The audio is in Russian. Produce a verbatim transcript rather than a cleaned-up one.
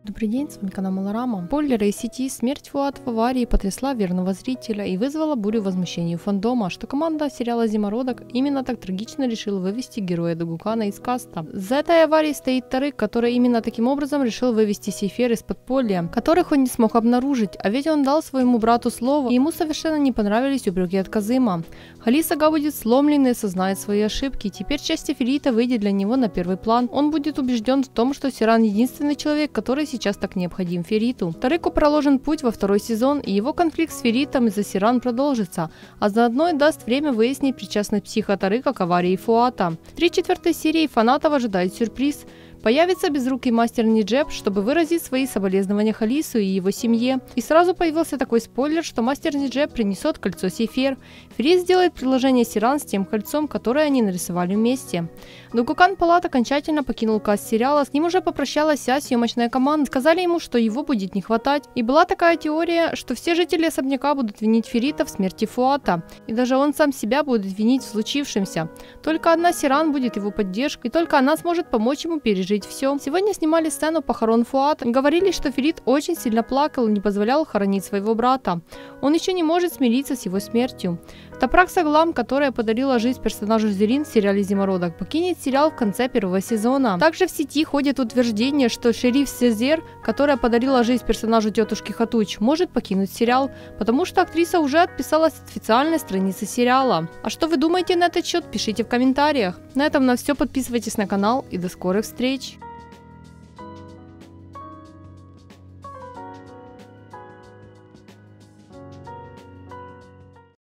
Добрый день, с вами канал Малорама. Спойлеры из сети: смерть Фуата в аварии потрясла верного зрителя и вызвала бурю возмущения у фандома, что команда сериала «Зимородок» именно так трагично решила вывести героя Дагукана из каста. За этой аварией стоит Тарык, который именно таким образом решил вывести Сейфер из подполья, которых он не смог обнаружить, а ведь он дал своему брату слово, и ему совершенно не понравились упреки от Казыма. Халис Ага будет сломлен и осознает свои ошибки, теперь часть Эфирита выйдет для него на первый план. Он будет убежден в том, что Сиран единственный человек, который сейчас так необходим Фериту. Тарыку проложен путь во второй сезон, и его конфликт с Феритом из-за Сиран продолжится, а заодно и даст время выяснить причастность психа Тарыка к аварии Фуата. В три четвертой серии фанатов ожидает сюрприз. Появится безрукий мастер Ниджеп, чтобы выразить свои соболезнования Халису и его семье. И сразу появился такой спойлер, что мастер Ниджеп принесет кольцо Сейфер. Ферит сделает предложение Сиран с тем кольцом, которое они нарисовали вместе. Дагукан Палат окончательно покинул каст сериала, с ним уже попрощалась вся съемочная команда. Сказали ему, что его будет не хватать. И была такая теория, что все жители особняка будут винить Ферита в смерти Фуата. И даже он сам себя будет винить в случившемся. Только одна Сиран будет его поддержкой, и только она сможет помочь ему пережить все. Сегодня снимали сцену похорон Фуата. Говорили, что Ферит очень сильно плакал и не позволял хоронить своего брата. Он еще не может смириться с его смертью. Топрак Саглам, которая подарила жизнь персонажу Зерин в сериале «Зимородок», покинет сериал в конце первого сезона. Также в сети ходит утверждение, что шериф Сезер, которая подарила жизнь персонажу тетушки Хатуч, может покинуть сериал, потому что актриса уже отписалась от официальной страницы сериала. А что вы думаете на этот счет, пишите в комментариях. На этом на все, подписывайтесь на канал и до скорых встреч!